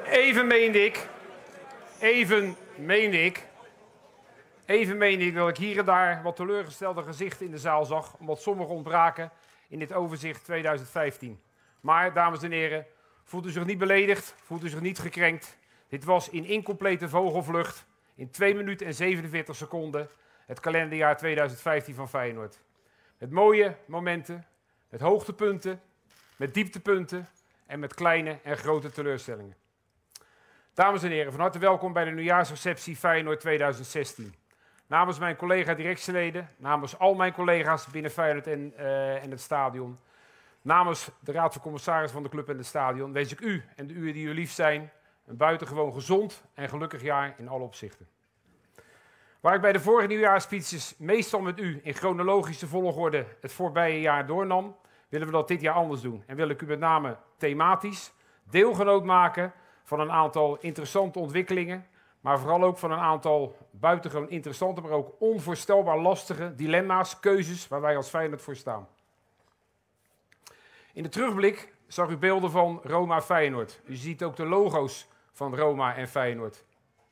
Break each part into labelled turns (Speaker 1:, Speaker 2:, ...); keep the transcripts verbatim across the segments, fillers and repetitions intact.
Speaker 1: Even meende ik, even meende ik, even meende ik dat ik hier en daar wat teleurgestelde gezichten in de zaal zag, omdat sommigen ontbraken in dit overzicht tweeduizend vijftien. Maar, dames en heren, voelt u zich niet beledigd, voelt u zich niet gekrenkt. Dit was in incomplete vogelvlucht, in twee minuten en zevenenveertig seconden, het kalenderjaar tweeduizend vijftien van Feyenoord. Met mooie momenten, met hoogtepunten, met dieptepunten en met kleine en grote teleurstellingen. Dames en heren, van harte welkom bij de nieuwjaarsreceptie Feyenoord tweeduizend zestien. Namens mijn collega-directieleden, namens al mijn collega's binnen Feyenoord en, uh, en het stadion, namens de Raad van Commissarissen van de club en het stadion, wens ik u en de uwen die u lief zijn een buitengewoon gezond en gelukkig jaar in alle opzichten. Waar ik bij de vorige nieuwjaarsspeeches meestal met u in chronologische volgorde het voorbije jaar doornam, willen we dat dit jaar anders doen. En wil ik u met name thematisch deelgenoot maken van een aantal interessante ontwikkelingen, maar vooral ook van een aantal buitengewoon interessante, maar ook onvoorstelbaar lastige dilemma's, keuzes waar wij als Feyenoord voor staan. In de terugblik zag u beelden van Roma Feyenoord. U ziet ook de logo's van Roma en Feyenoord.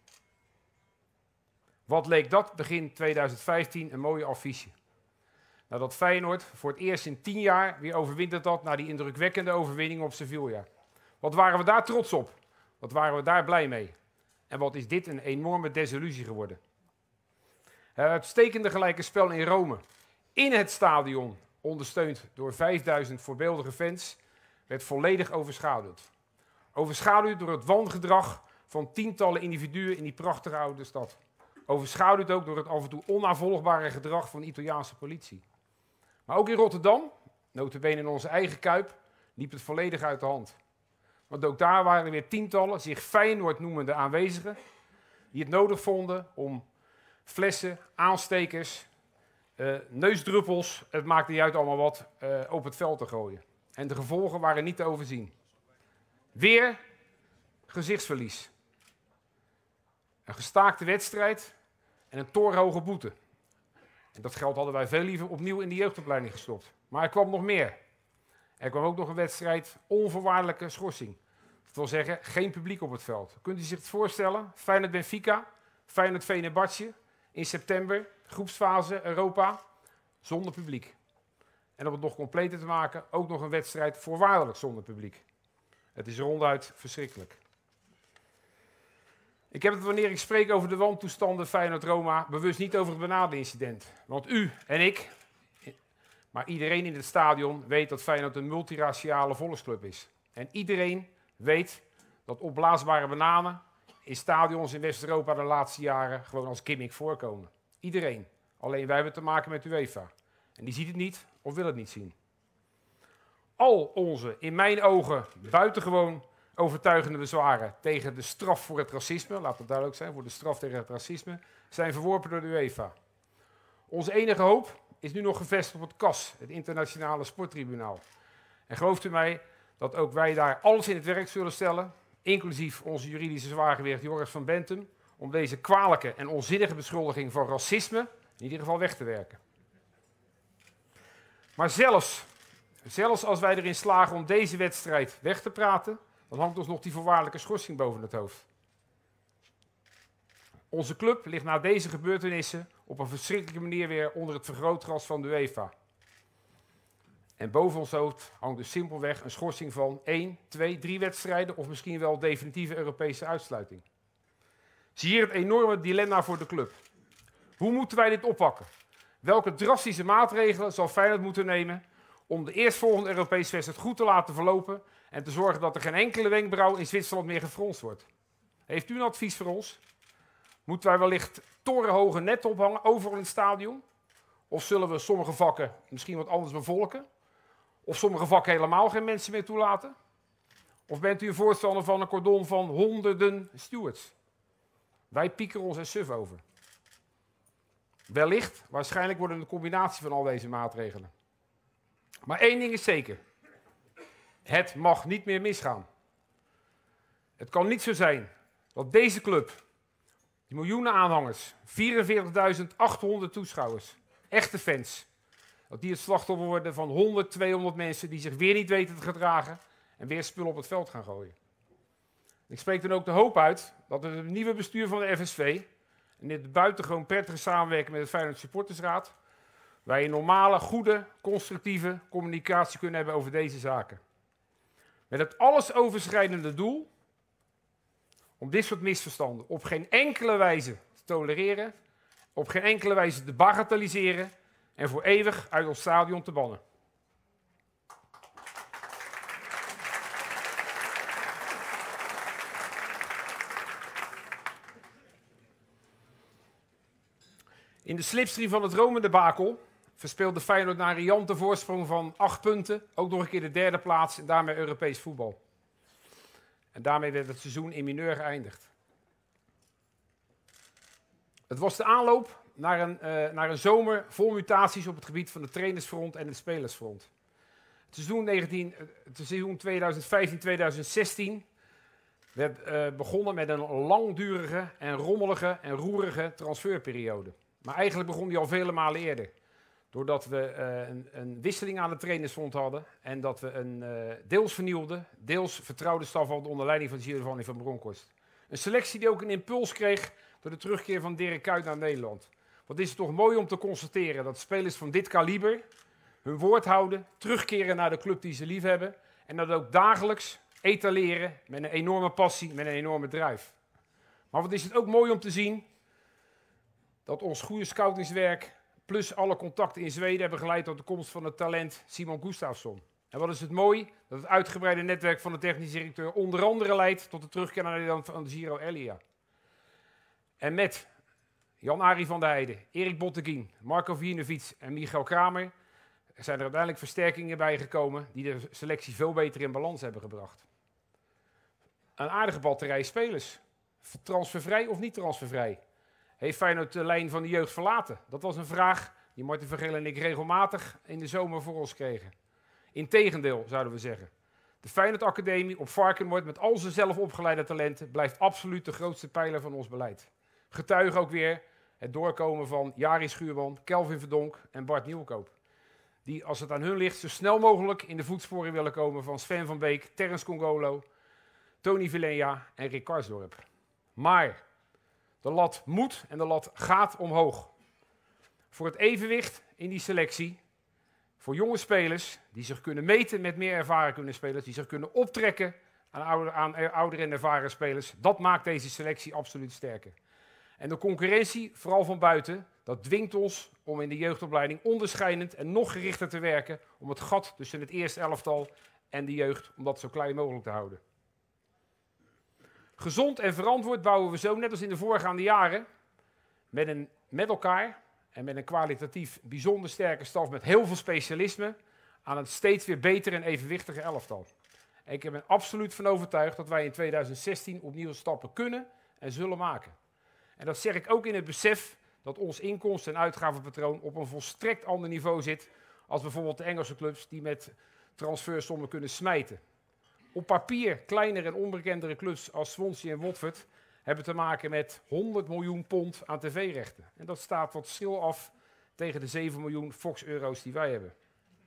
Speaker 1: Wat leek dat begin tweeduizend vijftien een mooie affiche. Nadat Feyenoord voor het eerst in tien jaar weer overwinterd had na die indrukwekkende overwinning op Sevilla. Wat waren we daar trots op? Wat waren we daar blij mee? En wat is dit een enorme desillusie geworden? Het uitstekende gelijke spel in Rome, in het stadion, ondersteund door vijfduizend voorbeeldige fans, werd volledig overschaduwd. Overschaduwd door het wangedrag van tientallen individuen in die prachtige oude stad. Overschaduwd ook door het af en toe onnavolgbare gedrag van de Italiaanse politie. Maar ook in Rotterdam, nota bene in onze eigen Kuip, liep het volledig uit de hand. Want ook daar waren er weer tientallen zich Feyenoord noemende aanwezigen die het nodig vonden om flessen, aanstekers, uh, neusdruppels, het maakte niet uit allemaal wat, uh, op het veld te gooien. En de gevolgen waren niet te overzien. Weer gezichtsverlies. Een gestaakte wedstrijd en een torenhoge boete. En dat geld hadden wij veel liever opnieuw in de jeugdopleiding gestopt. Maar er kwam nog meer. Er kwam ook nog een wedstrijd onvoorwaardelijke schorsing. Dat wil zeggen, geen publiek op het veld. Kunt u zich het voorstellen? Feyenoord Benfica, Feyenoord Fenerbahce in september, groepsfase Europa, zonder publiek. En om het nog completer te maken, ook nog een wedstrijd voorwaardelijk zonder publiek. Het is ronduit verschrikkelijk. Ik heb het wanneer ik spreek over de wantoestanden Feyenoord-Roma bewust niet over het Bernade-incident. Want u en ik, maar iedereen in het stadion weet dat Feyenoord een multiraciale volksclub is. En iedereen weet dat opblaasbare bananen in stadions in West-Europa de laatste jaren gewoon als gimmick voorkomen. Iedereen. Alleen wij hebben te maken met UEFA. En die ziet het niet of wil het niet zien. Al onze, in mijn ogen, buitengewoon overtuigende bezwaren tegen de straf voor het racisme, laat het duidelijk zijn, voor de straf tegen het racisme, zijn verworpen door de UEFA. Onze enige hoop is nu nog gevestigd op het C A S, het Internationale Sporttribunaal. En gelooft u mij dat ook wij daar alles in het werk zullen stellen, inclusief onze juridische zwaargewicht Joris van Bentum, om deze kwalijke en onzinnige beschuldiging van racisme in ieder geval weg te werken. Maar zelfs, zelfs als wij erin slagen om deze wedstrijd weg te praten, dan hangt ons nog die voorwaardelijke schorsing boven het hoofd. Onze club ligt na deze gebeurtenissen op een verschrikkelijke manier weer onder het vergrootglas van de UEFA. En boven ons hoofd hangt dus simpelweg een schorsing van één, twee, drie wedstrijden of misschien wel definitieve Europese uitsluiting. Zie hier het enorme dilemma voor de club. Hoe moeten wij dit oppakken? Welke drastische maatregelen zal Feyenoord moeten nemen om de eerstvolgende Europese wedstrijd goed te laten verlopen en te zorgen dat er geen enkele wenkbrauw in Zwitserland meer gefronst wordt? Heeft u een advies voor ons? Moeten wij wellicht torenhoge netten ophangen overal in het stadion? Of zullen we sommige vakken misschien wat anders bevolken? Of sommige vakken helemaal geen mensen meer toelaten? Of bent u een voorstander van een cordon van honderden stewards? Wij piekeren ons er suf over. Wellicht, waarschijnlijk wordt het een combinatie van al deze maatregelen. Maar één ding is zeker. Het mag niet meer misgaan. Het kan niet zo zijn dat deze club, die miljoenen aanhangers, vierenveertigduizend achthonderd toeschouwers, echte fans, dat die het slachtoffer worden van honderd, tweehonderd mensen die zich weer niet weten te gedragen en weer spullen op het veld gaan gooien. Ik spreek dan ook de hoop uit dat het nieuwe bestuur van de F S V en dit buitengewoon prettige samenwerking met het Feyenoord Supportersraad, wij een normale, goede, constructieve communicatie kunnen hebben over deze zaken. Met het alles overschrijdende doel om dit soort misverstanden op geen enkele wijze te tolereren, op geen enkele wijze te bagatelliseren en voor eeuwig uit ons stadion te bannen. In de slipstream van het Rome-debakel verspeelde Feyenoord na een riante voorsprong van acht punten ook nog een keer de derde plaats en daarmee Europees voetbal. En daarmee werd het seizoen in mineur geëindigd. Het was de aanloop naar een, uh, naar een zomer vol mutaties op het gebied van de trainersfront en het spelersfront. Het seizoen, negentien, het seizoen tweeduizend vijftien tweeduizend zestien werd uh, begonnen met een langdurige en rommelige en roerige transferperiode. Maar eigenlijk begon die al vele malen eerder. Doordat we uh, een, een wisseling aan de trainersfront hadden en dat we een uh, deels vernieuwde, deels vertrouwde staf hadden onder leiding van Giovanni van Bronckhorst. Een selectie die ook een impuls kreeg door de terugkeer van Dirk Kuyt naar Nederland. Wat is het toch mooi om te constateren dat spelers van dit kaliber hun woord houden, terugkeren naar de club die ze lief hebben en dat ook dagelijks etaleren met een enorme passie, met een enorme drive. Maar wat is het ook mooi om te zien dat ons goede scoutingswerk plus alle contacten in Zweden hebben geleid tot de komst van het talent Simon Gustafsson. En wat is het mooi dat het uitgebreide netwerk van de technisch directeur onder andere leidt tot de terugkeer naar Nederland van Giro Elia. En met Jan-Arie van der Heijden, Erik Botteguin, Marco Viernovic en Michael Kramer zijn er uiteindelijk versterkingen bijgekomen die de selectie veel beter in balans hebben gebracht. Een aardige batterij spelers. Transfervrij of niet transfervrij? Heeft Feyenoord de lijn van de jeugd verlaten? Dat was een vraag die Martin Vergeel en ik regelmatig in de zomer voor ons kregen. Integendeel, zouden we zeggen. De Feyenoord Academie op Varkenoord met al zijn zelf opgeleide talenten blijft absoluut de grootste pijler van ons beleid. Getuige ook weer het doorkomen van Jari Schuurman, Kelvin Verdonk en Bart Nieuwkoop. Die, als het aan hun ligt, zo snel mogelijk in de voetsporen willen komen van Sven van Beek, Terrence Congolo, Tony Villenja en Rick Karsdorp. Maar de lat moet en de lat gaat omhoog. Voor het evenwicht in die selectie, voor jonge spelers die zich kunnen meten met meer ervaren kunnen spelers, die zich kunnen optrekken aan ouder, aan oudere en ervaren spelers, dat maakt deze selectie absoluut sterker. En de concurrentie, vooral van buiten, dat dwingt ons om in de jeugdopleiding onderscheidend en nog gerichter te werken om het gat tussen het eerste elftal en de jeugd, om dat zo klein mogelijk te houden. Gezond en verantwoord bouwen we zo, net als in de voorgaande jaren, met, een, met elkaar en met een kwalitatief bijzonder sterke staf met heel veel specialisme aan het steeds weer beter en evenwichtige elftal. En ik ben er absoluut van overtuigd dat wij in tweeduizend zestien opnieuw stappen kunnen en zullen maken. En dat zeg ik ook in het besef dat ons inkomsten- en uitgavenpatroon op een volstrekt ander niveau zit als bijvoorbeeld de Engelse clubs die met transfersommen kunnen smijten. Op papier kleinere en onbekendere clubs als Swansea en Watford hebben te maken met honderd miljoen pond aan tv-rechten. En dat staat wat schil af tegen de zeven miljoen Fox-euro's die wij hebben.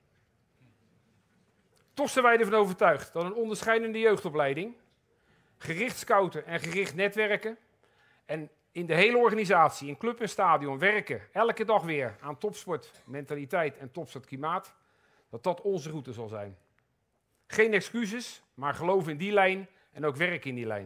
Speaker 1: Toch zijn wij ervan overtuigd dat een onderscheidende jeugdopleiding, gericht scouten en gericht netwerken en in de hele organisatie, in club en stadion, werken elke dag weer aan topsportmentaliteit en topsportklimaat, dat dat onze route zal zijn. Geen excuses, maar geloof in die lijn en ook werk in die lijn.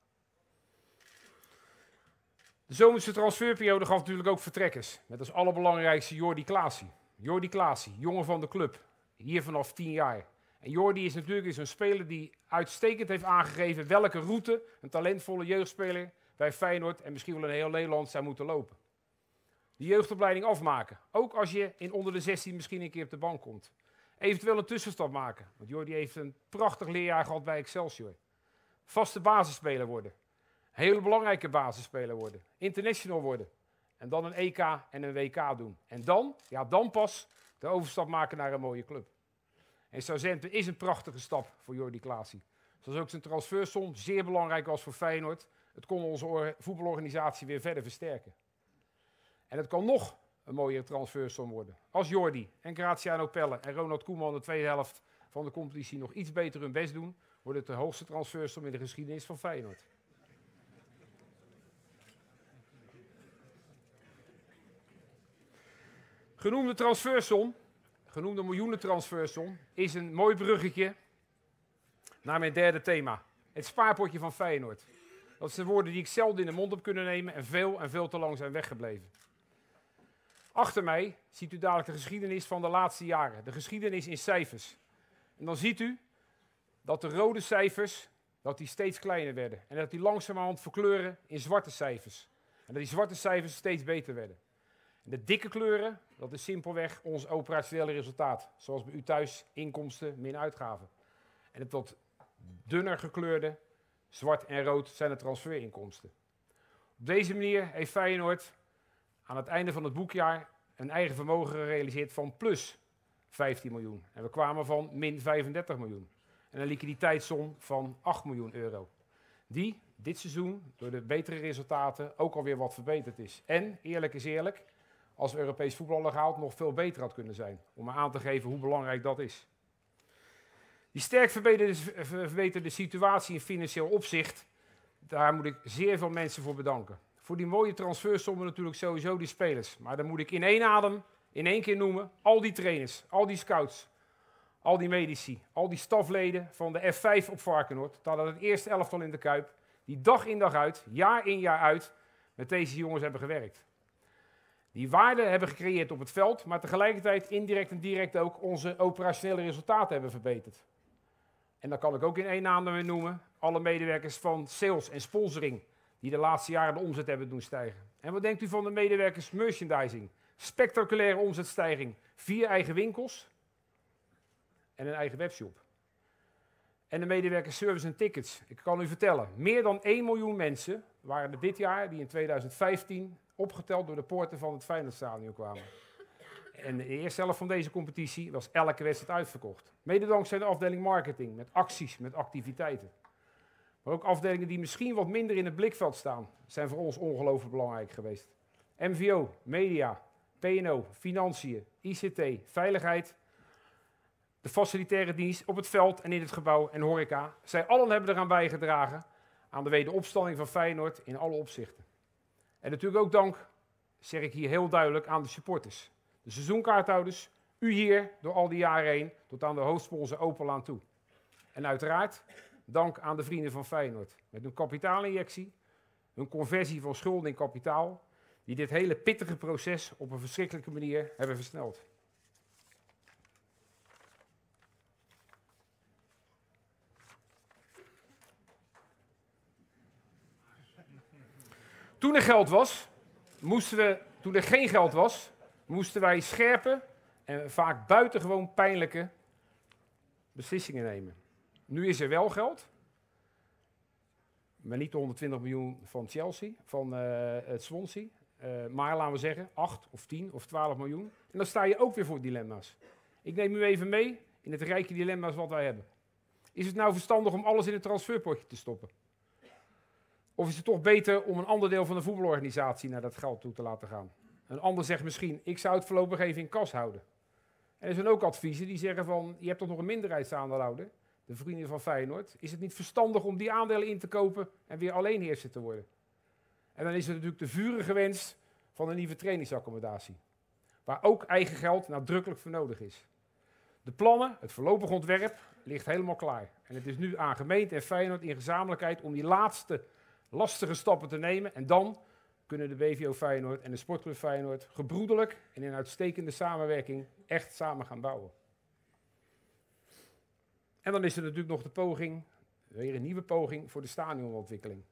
Speaker 1: De zomerse transferperiode gaf natuurlijk ook vertrekkers. Met als allerbelangrijkste Jordi Klaasie. Jordi Klaasie, jongen van de club. Hier vanaf tien jaar. En Jordi is natuurlijk een speler die uitstekend heeft aangegeven welke route een talentvolle jeugdspeler bij Feyenoord en misschien wel in heel Nederland zou moeten lopen. Die jeugdopleiding afmaken. Ook als je in onder de zestien misschien een keer op de bank komt. Eventueel een tussenstap maken. Want Jordi heeft een prachtig leerjaar gehad bij Excelsior. Vaste basisspeler worden. Hele belangrijke basisspeler worden. International worden. En dan een E K en een W K doen. En dan, ja dan pas, de overstap maken naar een mooie club. En Southampton is een prachtige stap voor Jordi Klaasie. Zoals ook zijn transfersom zeer belangrijk was voor Feyenoord. Het kon onze voetbalorganisatie weer verder versterken. En het kan nog een mooiere transfersom worden. Als Jordi en Graziano Pelle en Ronald Koeman de tweede helft van de competitie nog iets beter hun best doen, wordt het de hoogste transfersom in de geschiedenis van Feyenoord. Genoemde transfersom, genoemde miljoenen transfersom, is een mooi bruggetje naar mijn derde thema. Het spaarpotje van Feyenoord. Dat zijn woorden die ik zelden in de mond heb kunnen nemen en veel en veel te lang zijn weggebleven. Achter mij ziet u dadelijk de geschiedenis van de laatste jaren. De geschiedenis in cijfers. En dan ziet u dat de rode cijfers dat die steeds kleiner werden. En dat die langzamerhand verkleuren in zwarte cijfers. En dat die zwarte cijfers steeds beter werden. En de dikke kleuren, dat is simpelweg ons operationele resultaat. Zoals bij u thuis inkomsten min uitgaven. En het wat dunner gekleurde, zwart en rood, zijn de transferinkomsten. Op deze manier heeft Feyenoord aan het einde van het boekjaar een eigen vermogen gerealiseerd van plus vijftien miljoen. En we kwamen van min vijfendertig miljoen. En een liquiditeitssom van acht miljoen euro. Die dit seizoen door de betere resultaten ook alweer wat verbeterd is. En, eerlijk is eerlijk, als we Europees voetbal hadden gehaald, nog veel beter had kunnen zijn. Om maar aan te geven hoe belangrijk dat is. Die sterk verbeterde, verbeterde situatie in financieel opzicht, daar moet ik zeer veel mensen voor bedanken. Voor die mooie transfersommen natuurlijk sowieso die spelers. Maar dan moet ik in één adem, in één keer noemen, al die trainers, al die scouts, al die medici, al die stafleden van de F vijf op Varkenoord, dat hadden het eerste elftal in de Kuip, die dag in dag uit, jaar in jaar uit, met deze jongens hebben gewerkt. Die waarde hebben gecreëerd op het veld, maar tegelijkertijd indirect en direct ook onze operationele resultaten hebben verbeterd. En dan kan ik ook in één naam weer noemen, alle medewerkers van sales en sponsoring, die de laatste jaren de omzet hebben doen stijgen. En wat denkt u van de medewerkers merchandising? Spectaculaire omzetstijging, vier eigen winkels en een eigen webshop. En de medewerkers service en tickets. Ik kan u vertellen, meer dan één miljoen mensen waren er dit jaar die in tweeduizend vijftien opgeteld door de poorten van het Feyenoordstadion kwamen. En de eerste helft van deze competitie was elke wedstrijd uitverkocht. Mede dankzij de afdeling marketing, met acties, met activiteiten. Maar ook afdelingen die misschien wat minder in het blikveld staan, zijn voor ons ongelooflijk belangrijk geweest. M V O, media, P en O, financiën, I C T, veiligheid, de facilitaire dienst op het veld en in het gebouw en horeca. Zij allen hebben eraan bijgedragen aan de wederopstanding van Feyenoord in alle opzichten. En natuurlijk ook dank, zeg ik hier heel duidelijk, aan de supporters. De seizoenkaarthouders, u hier door al die jaren heen, tot aan de hoofdsponsor Opalaan toe. En uiteraard dank aan de vrienden van Feyenoord. Met hun kapitaalinjectie, hun conversie van schulden in kapitaal, die dit hele pittige proces op een verschrikkelijke manier hebben versneld. Toen er geld was, moesten we, toen er geen geld was, moesten wij scherpe en vaak buitengewoon pijnlijke beslissingen nemen. Nu is er wel geld, maar niet de honderdtwintig miljoen van Chelsea, van uh, het Swansea, uh, maar laten we zeggen acht of tien of twaalf miljoen. En dan sta je ook weer voor dilemma's. Ik neem u even mee in het rijke dilemma's wat wij hebben. Is het nou verstandig om alles in het transferpotje te stoppen? Of is het toch beter om een ander deel van de voetbalorganisatie naar dat geld toe te laten gaan? Een ander zegt misschien, ik zou het voorlopig even in kas houden. En er zijn ook adviezen die zeggen van, je hebt toch nog een minderheidsaandeelhouder, de vrienden van Feyenoord. Is het niet verstandig om die aandelen in te kopen en weer alleenheerser te worden? En dan is er natuurlijk de vurige wens van een nieuwe trainingsaccommodatie. Waar ook eigen geld nadrukkelijk voor nodig is. De plannen, het voorlopig ontwerp, ligt helemaal klaar. En het is nu aan gemeente en Feyenoord in gezamenlijkheid om die laatste lastige stappen te nemen. En dan kunnen de B V O Feyenoord en de Sportclub Feyenoord gebroederlijk en in uitstekende samenwerking echt samen gaan bouwen. En dan is er natuurlijk nog de poging, weer een nieuwe poging voor de stadionontwikkeling.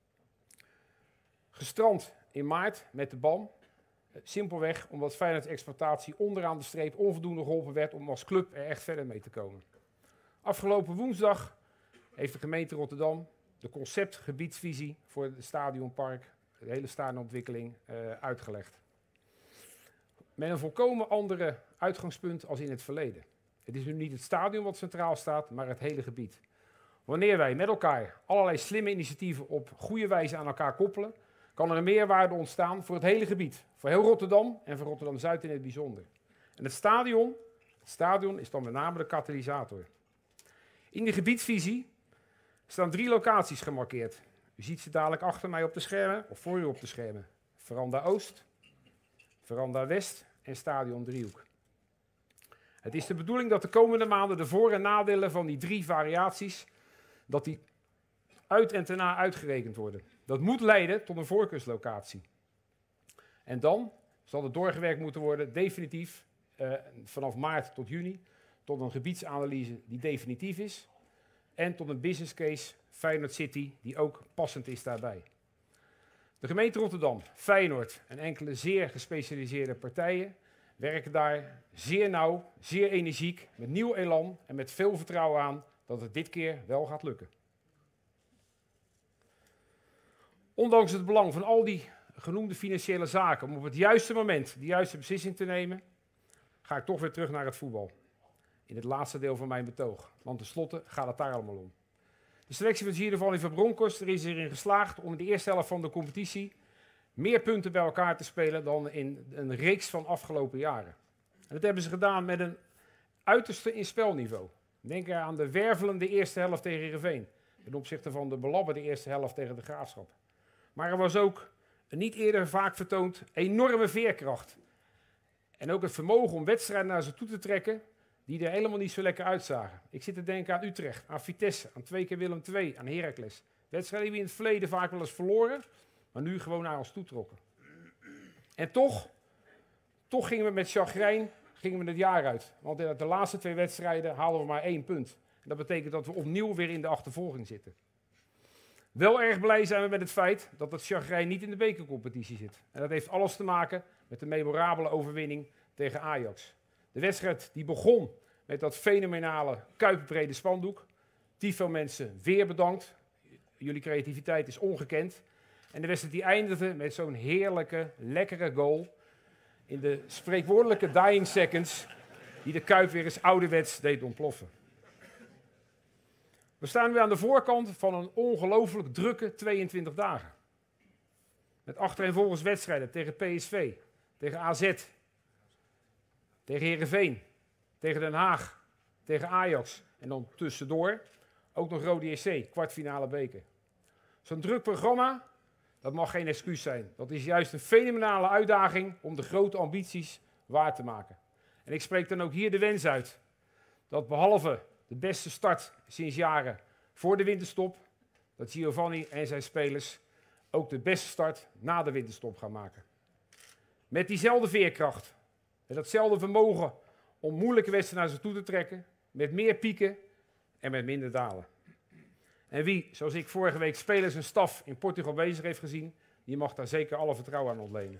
Speaker 1: Gestrand in maart met de B A M. Simpelweg omdat Feyenoord's exploitatie onderaan de streep onvoldoende geholpen werd om als club er echt verder mee te komen. Afgelopen woensdag heeft de gemeente Rotterdam de conceptgebiedsvisie voor het stadionpark, de hele stadionontwikkeling, uh, uitgelegd. Met een volkomen andere uitgangspunt als in het verleden. Het is nu niet het stadion wat centraal staat, maar het hele gebied. Wanneer wij met elkaar allerlei slimme initiatieven op goede wijze aan elkaar koppelen, kan er een meerwaarde ontstaan voor het hele gebied. Voor heel Rotterdam en voor Rotterdam-Zuid in het bijzonder. En het stadion, het stadion is dan met name de katalysator. In de gebiedsvisie Er staan drie locaties gemarkeerd. U ziet ze dadelijk achter mij op de schermen, of voor u op de schermen. Veranda Oost, Veranda West en Stadion Driehoek. Het is de bedoeling dat de komende maanden de voor- en nadelen van die drie variaties, dat die uit en daarna uitgerekend worden. Dat moet leiden tot een voorkeurslocatie. En dan zal het doorgewerkt moeten worden, definitief, uh, vanaf maart tot juni, tot een gebiedsanalyse die definitief is. En tot een business case Feyenoord City, die ook passend is daarbij. De gemeente Rotterdam, Feyenoord en enkele zeer gespecialiseerde partijen werken daar zeer nauw, zeer energiek, met nieuw elan en met veel vertrouwen aan dat het dit keer wel gaat lukken. Ondanks het belang van al die genoemde financiële zaken om op het juiste moment de juiste beslissing te nemen, ga ik toch weer terug naar het voetbal. In het laatste deel van mijn betoog, want tenslotte gaat het daar allemaal om. De selectie van Giovanni van Bronckhorst er is erin geslaagd om in de eerste helft van de competitie meer punten bij elkaar te spelen dan in een reeks van afgelopen jaren. En dat hebben ze gedaan met een uiterste in spelniveau. Denk aan de wervelende eerste helft tegen Heerenveen, ten opzichte van de belabberde eerste helft tegen de Graafschap. Maar er was ook een niet eerder vaak vertoond enorme veerkracht. En ook het vermogen om wedstrijden naar ze toe te trekken die er helemaal niet zo lekker uitzagen. Ik zit te denken aan Utrecht, aan Vitesse, aan twee keer Willem twee, aan Heracles. Wedstrijden die we in het verleden vaak wel eens verloren, maar nu gewoon naar ons toe trokken. En toch, toch gingen we met chagrijn gingen we het jaar uit. Want in de laatste twee wedstrijden halen we maar één punt. En dat betekent dat we opnieuw weer in de achtervolging zitten. Wel erg blij zijn we met het feit dat het chagrijn niet in de bekercompetitie zit. En dat heeft alles te maken met de memorabele overwinning tegen Ajax. De wedstrijd die begon met dat fenomenale kuipbrede spandoek. Tifo mensen, weer bedankt. Jullie creativiteit is ongekend. En de wedstrijd die eindigde met zo'n heerlijke, lekkere goal. In de spreekwoordelijke dying seconds, die de Kuip weer eens ouderwets deed ontploffen. We staan nu aan de voorkant van een ongelooflijk drukke tweeëntwintig dagen. Met achtereenvolgens wedstrijden tegen P S V, tegen A Z, tegen Heerenveen, tegen Den Haag, tegen Ajax. En dan tussendoor ook nog Rode J C, kwartfinale beker. Zo'n druk programma, dat mag geen excuus zijn. Dat is juist een fenomenale uitdaging om de grote ambities waar te maken. En ik spreek dan ook hier de wens uit dat behalve de beste start sinds jaren voor de winterstop, dat Giovanni en zijn spelers ook de beste start na de winterstop gaan maken. Met diezelfde veerkracht, met datzelfde vermogen om moeilijke wedstrijden naar ze toe te trekken, met meer pieken en met minder dalen. En wie, zoals ik vorige week spelers en staf in Portugal bezig heeft gezien, die mag daar zeker alle vertrouwen aan ontlenen.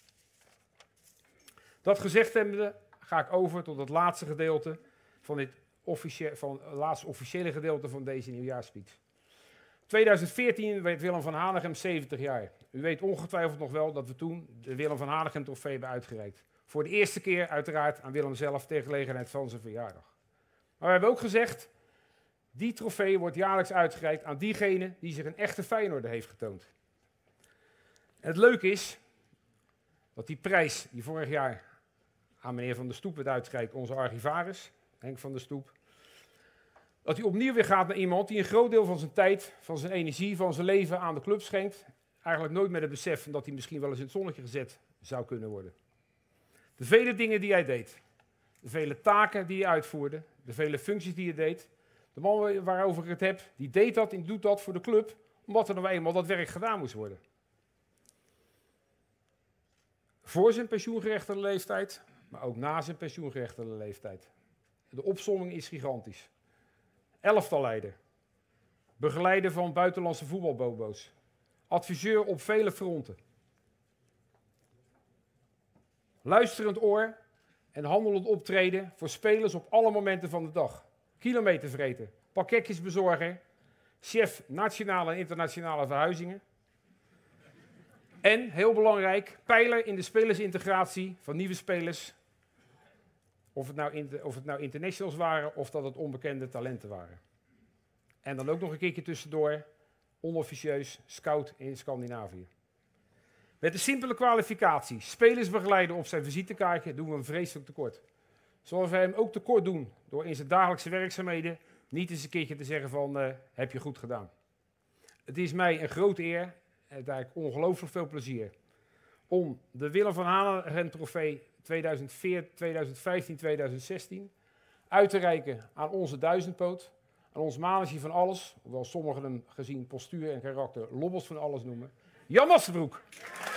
Speaker 1: Dat gezegd hebbende ga ik over tot het laatste gedeelte van dit officie- van het laatste officiële gedeelte van deze nieuwjaarspeech. tweeduizend veertien werd Willem van Hanegem zeventig jaar. U weet ongetwijfeld nog wel dat we toen de Willem van Hanegem trofee hebben uitgereikt. Voor de eerste keer uiteraard aan Willem zelf ter gelegenheid van zijn verjaardag. Maar we hebben ook gezegd, die trofee wordt jaarlijks uitgereikt aan diegene die zich een echte Feyenoorder heeft getoond. En het leuke is dat die prijs die vorig jaar aan meneer Van der Stoep werd uitgereikt, onze archivaris, Henk van der Stoep, dat hij opnieuw weer gaat naar iemand die een groot deel van zijn tijd, van zijn energie, van zijn leven aan de club schenkt. Eigenlijk nooit met het besef dat hij misschien wel eens in het zonnetje gezet zou kunnen worden. De vele dingen die hij deed, de vele taken die hij uitvoerde, de vele functies die hij deed. De man waarover ik het heb, die deed dat en doet dat voor de club, omdat er nou eenmaal dat werk gedaan moest worden. Voor zijn pensioengerechtigde leeftijd, maar ook na zijn pensioengerechtigde leeftijd. De opsomming is gigantisch. Elftalleider, begeleider van buitenlandse voetbalbobo's, adviseur op vele fronten. Luisterend oor en handelend optreden voor spelers op alle momenten van de dag. Kilometervreter, pakketjesbezorger, chef nationale en internationale verhuizingen. En, heel belangrijk, pijler in de spelersintegratie van nieuwe spelers. Of het, nou inter, of het nou internationals waren of dat het onbekende talenten waren. En dan ook nog een keertje tussendoor, onofficieus, scout in Scandinavië. Met de simpele kwalificatie, spelers begeleiden op zijn visitekaartje, doen we hem vreselijk tekort. Zoals wij hem ook tekort doen door in zijn dagelijkse werkzaamheden niet eens een keertje te zeggen van, uh, heb je goed gedaan. Het is mij een grote eer, en eigenlijk ongelooflijk veel plezier, om de Willem van Hanegem trofee tweeduizend vijftien tweeduizend zestien uit te reiken aan onze duizendpoot, aan ons mannetje van alles, hoewel sommigen hem gezien postuur en karakter lobbels van alles noemen, Jan Masterbroek.